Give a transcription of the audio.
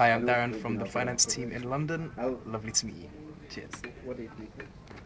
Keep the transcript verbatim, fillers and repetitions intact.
Hi, I'm Darren from the finance team in London. Lovely to meet you. Cheers.